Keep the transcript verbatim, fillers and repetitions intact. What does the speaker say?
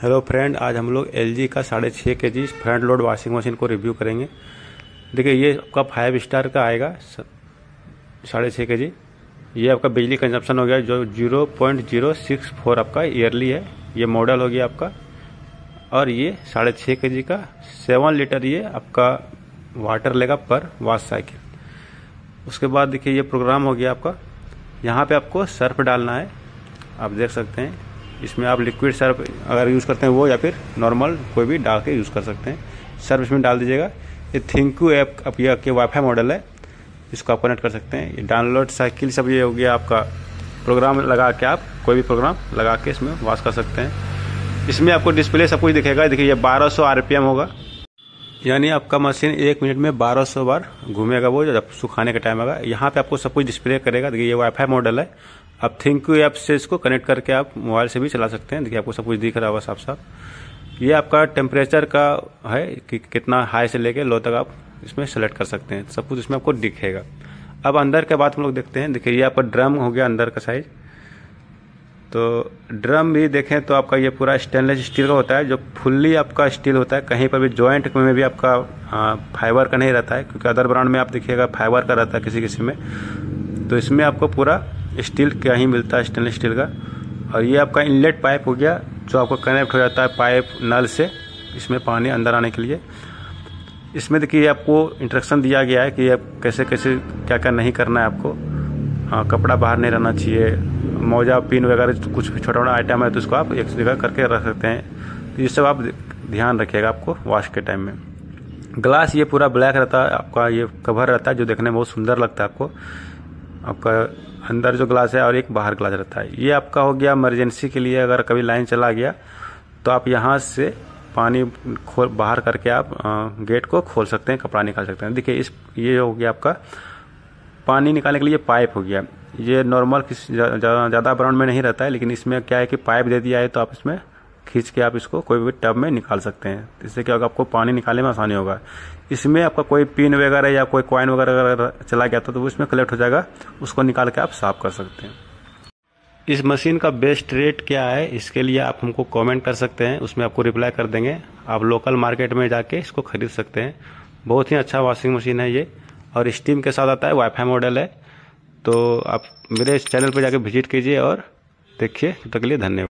Hello friend, आज हम लोग एलजी का साढ़े छः K G front load washing machine को रिव्यू करेंगे। देखिए, ये आपका फाइव स्टार का आएगा साढ़े छः के जी। ये आपका बिजली कंजप्शन हो गया जो zero point zero six four आपका ईयरली है। ये मॉडल हो गया आपका, और ये साढ़े छः के जी का सेवन लीटर ये आपका वाटर लेगा पर वॉश साइकिल। उसके बाद देखिए, ये प्रोग्राम हो गया आपका। यहाँ पे आपको सर्फ डालना है, आप देख सकते हैं। इसमें आप लिक्विड सर्फ अगर यूज़ करते हैं वो, या फिर नॉर्मल कोई भी डाल के यूज़ कर सकते हैं। सर्फ इसमें डाल दीजिएगा। ये थिंकू ऐप आप ये आपके वाईफाई मॉडल है, इसको आप कनेक्ट कर सकते हैं। ये डाउनलोड साइकिल सब ये हो गया आपका। प्रोग्राम लगा के आप कोई भी प्रोग्राम लगा के इसमें वॉश कर सकते हैं। इसमें आपको डिस्प्ले सब कुछ दिखेगा। देखिए, ये बारह सौ आरपीएम होगा, यानी आपका मशीन एक मिनट में बारह सौ बार घूमेगा वो जब सुखाने का टाइम आएगा। यहाँ पे आपको सब कुछ डिस्प्ले करेगा। देखिए, ये वाईफाई मॉडल है। आप थिंकू ऐप से इसको कनेक्ट करके आप मोबाइल से भी चला सकते हैं। देखिए, आपको सब कुछ दिख रहा होगा साफ साफ। ये आपका टेम्परेचर का है कि कितना हाई से लेके लो तक आप इसमें सेलेक्ट कर सकते हैं। सब कुछ इसमें आपको दिखेगा। अब अंदर के बाद हम लोग देखते हैं। देखिए, ये आपका ड्रम हो गया अंदर का साइज। तो ड्रम भी देखें तो आपका ये पूरा स्टेनलेस स्टील का होता है, जो फुल्ली आपका स्टील होता है। कहीं पर भी जॉइंट में भी आपका फाइबर का नहीं रहता है, क्योंकि अदर ब्रांड में आप देखिएगा फाइबर का रहता है किसी किसी में। तो इसमें आपको पूरा स्टील का ही मिलता है, स्टेनलेस स्टील का। और ये आपका इनलेट पाइप हो गया, जो आपको कनेक्ट हो जाता है पाइप नल से इसमें पानी अंदर आने के लिए। इसमें देखिए, आपको इंस्ट्रक्शन दिया गया है कि आप कैसे कैसे क्या क्या नहीं करना है आपको। हाँ, कपड़ा बाहर नहीं रहना चाहिए, मोजा पिन वगैरह कुछ भी छोटा छोटा आइटम है तो उसको आप एक जगह करके रख सकते हैं। तो ये सब आप ध्यान रखिएगा आपको वॉश के टाइम में। ग्लास ये पूरा ब्लैक रहता है आपका, ये कवर रहता है जो देखने में बहुत सुंदर लगता है आपको। आपका अंदर जो ग्लास है और एक बाहर ग्लास रहता है। ये आपका हो गया इमरजेंसी के लिए, अगर कभी लाइन चला गया तो आप यहाँ से पानी खोल बाहर करके आप गेट को खोल सकते हैं, कपड़ा निकाल सकते हैं। देखिए, इस ये हो गया आपका पानी निकालने के लिए पाइप हो गया। ये नॉर्मल किस ज़्यादा ब्रांड में नहीं रहता है, लेकिन इसमें क्या है कि पाइप दे दिया है तो आप इसमें खींच के आप इसको कोई भी टब में निकाल सकते हैं। इससे क्या होगा, आपको पानी निकालने में आसानी होगा। इसमें आपका कोई पिन वगैरह या कोई कॉइन वगैरह अगर चला गया तो वो इसमें कलेक्ट हो जाएगा, उसको निकाल के आप साफ कर सकते हैं। इस मशीन का बेस्ट रेट क्या है, इसके लिए आप हमको कमेंट कर सकते हैं, उसमें आपको रिप्लाई कर देंगे। आप लोकल मार्केट में जाके इसको खरीद सकते हैं। बहुत ही अच्छा वॉशिंग मशीन है ये, और स्टीम के साथ आता है, वाईफाई मॉडल है। तो आप मेरे इस चैनल पर जाके विजिट कीजिए और देखिए। तब तक के लिए धन्यवाद।